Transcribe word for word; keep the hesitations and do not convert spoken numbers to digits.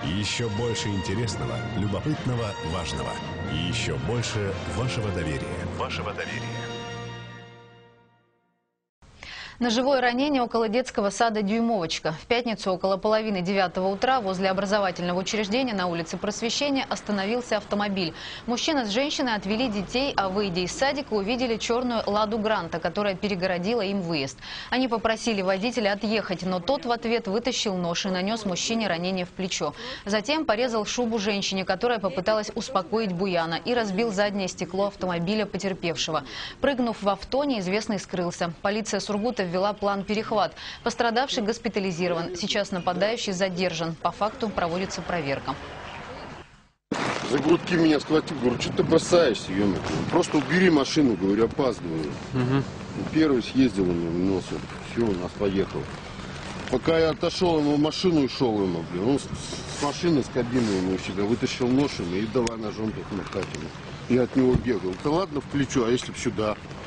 Еще больше интересного, любопытного, важного. И еще больше вашего доверия. Вашего доверия. Ножевое ранение около детского сада «Дюймовочка». В пятницу около половины девятого утра возле образовательного учреждения на улице Просвещения остановился автомобиль. Мужчина с женщиной отвели детей, а выйдя из садика, увидели черную «Ладу Гранта», которая перегородила им выезд. Они попросили водителя отъехать, но тот в ответ вытащил нож и нанес мужчине ранение в плечо. Затем порезал шубу женщине, которая попыталась успокоить буяна, и разбил заднее стекло автомобиля потерпевшего. Прыгнув в авто, неизвестный скрылся. Полиция Сургута ввела план «Перехват». Пострадавший госпитализирован. Сейчас нападающий задержан. По факту проводится проверка. За грудки меня схватил, говорю, что ты бросаешься, ё-моё? Просто убери машину, говорю, опаздываю. Угу. Первый съездил ему в нос, все, у нас поехал. Пока я отошел ему в машину и шел ему, блин, он с, с машины, с кабины ему у себя вытащил нож ему и давай ножом тут махать ему. Я от него бегал. Да ладно в плечо, а если б сюда?